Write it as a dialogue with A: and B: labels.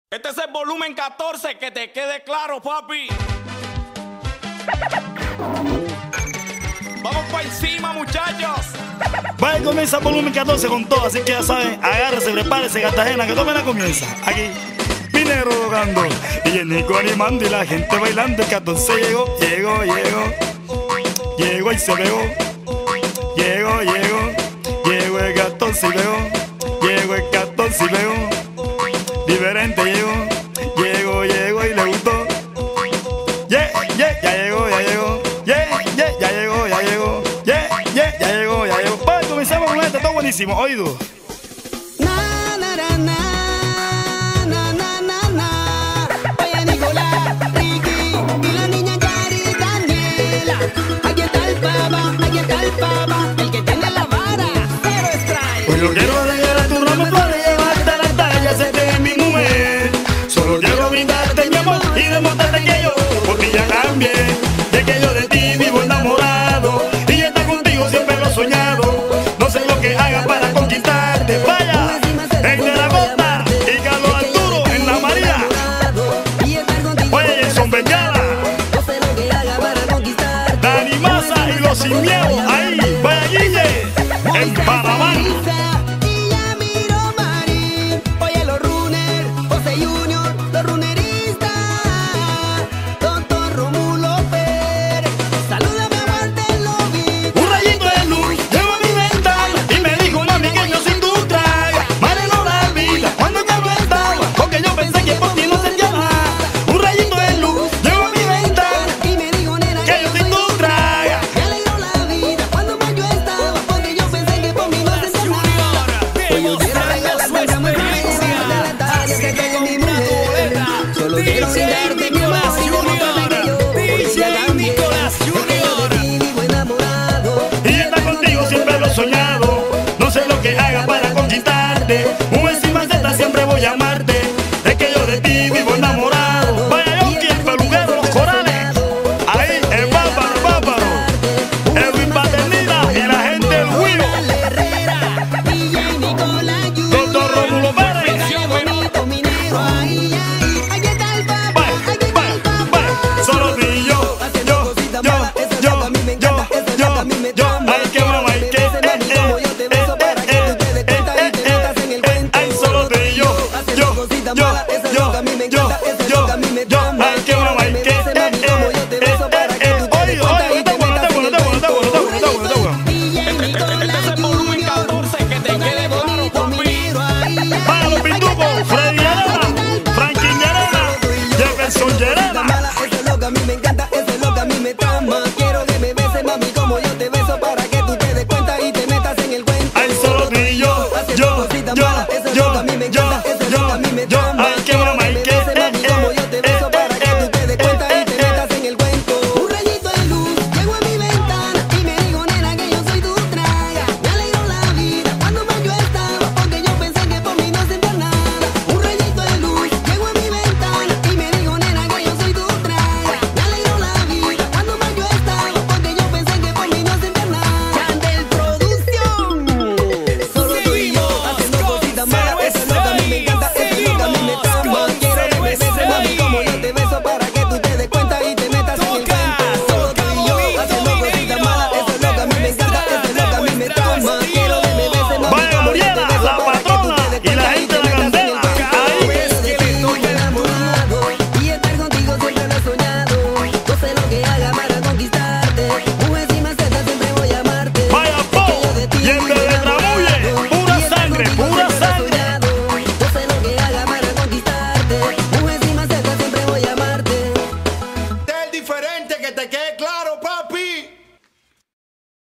A: Este es el volumen 14, que te quede claro, papi. Vamos por encima, muchachos.
B: Vaya, comienza el volumen 14 con todo, así que ya saben, agárrese, prepárese, Cartagena, que tome la comienza. Aquí, Minero tocando y el Nico animando y la gente bailando. El 14 llegó y se pegó. Llegó el 14 y pegó. Llegó el 14 y pegó. Diferente llegó y le gustó. Ya llegó. Vale, comenzamos con este, está buenísimo, oído.
C: Oye, Nicolás, Ricky y la niña Yari Daniela. Aquí está el papa, el que tiene la vara, pero extrae.
B: Pues yo quiero regalar tu ramo de flores, llevarte a la talla, hacerte mi mujer. Solo quiero brindarte mi amor y demostrarte que yo por ti ya cambié. De que yo de ti vivo enamorado y estar contigo siempre lo he soñado. No sé lo que haga para conquistarte. Vaya, en de la Costa y Carlos Arturo en la María. Oye, Jason Beñada, Dani Masa y los Sin Miedo. Ahí, vaya Guille, en Panamá. Un encima Z siempre voy a amarte. Es que yo de ti vivo enamorado. Vaya Yonki, el peluquero, los corales. Ahí, el bárbaro. Edwin Paternina y la gente del Huido. Doctor Rómulo Pérez. Solo tú y yo. Ay, qué broma, ay, qué.
C: Sé lo que haga para conquistarte.